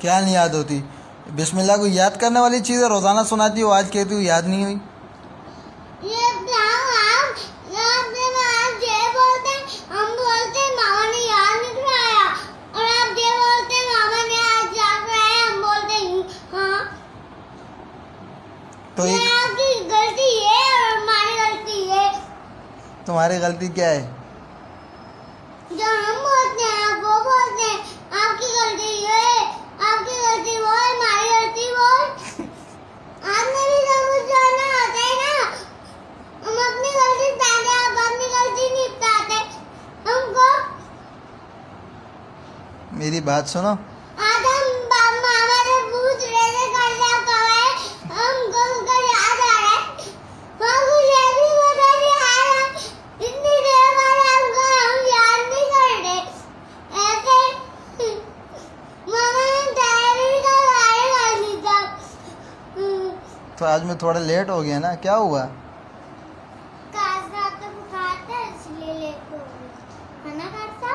क्या नहीं याद होती? बिस्मिल्लाह को याद करने वाली चीज़ है, रोज़ाना सुनाती हो, आज कहती हो याद नहीं हुई। ये बोलते हैं, हम बोलते हैं मामा ने याद नहीं कराया, और आप ये बोलते हैं मामा ने आज याद कराया, हम बोलते हैं हाँ। तो ये आपकी गलती है और हमारी गलती है। तुम्हारी गलती क्या है? जो हम बोलते हैं आप वो बोलते हैं, आपकी गलती ये है, आपकी गलती वो है, हमारी गलती वो है। आपने भी सब कुछ जानना होता है ना, हम अपनी गलती बताते, आप अपनी गलती नहीं बताते हमको। मेरी बात सुनो। आज हम मामा से पूछ रहे थे कर्जा कब है, हमको उसका याद आ रहा है, हमको ये भी पता नहीं आ रहा, इतनी देर बाद हमको हम याद नहीं कर रहे ऐसे। मामा ने तैयारी का गाड़ी करनी था। तो आज मैं थोड़ा लेट हो गया ना, क्या हुआ? काजरा तो बुखार था इसलिए लेट हो गई, है ना काजरा?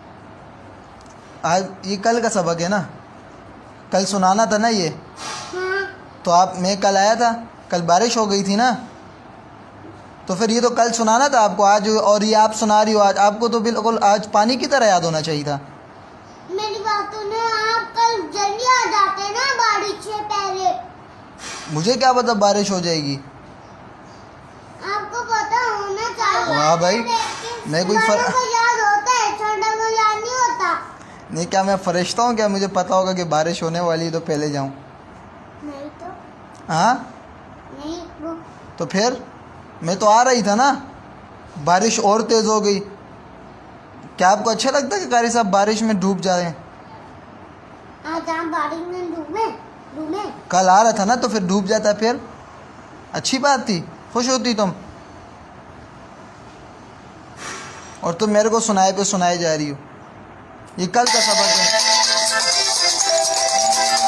आज ये कल का सबक है ना, कल सुनाना था ना ये। हाँ। तो मैं कल आया था, कल बारिश हो गई थी ना, तो फिर ये तो कल सुनाना था आपको आज, और ये आप सुना रही हो आज। आपको तो बिल्कुल आज पानी की तरह याद होना चाहिए था। मेरी बात सुनो, आप कल जल्दी आ जाते ना बारिश से पहले। मुझे क्या पता बारिश हो जाएगी? आपको पता होना चाहिए। वाह भाई, मैं कोई बड़ों को याद होता है, छोटों को याद नहीं होता। नहीं, क्या मैं फरिश्ता हूँ? क्या मुझे पता होगा कि बारिश होने वाली है तो पहले जाऊँ? नहीं तो हाँ, नहीं वो तो फिर मैं तो आ रही था ना, बारिश और तेज़ हो गई। क्या आपको अच्छा लगता है कि कारी साहब बारिश में डूब जाए? आज हम बारिश में डूबे डूबे। कल आ रहा था ना, तो फिर डूब जाता, फिर अच्छी बात थी, खुश होती तुम। और तुम मेरे को सुनाए पे सुनाए जा रही हो। ये कल का सबक है।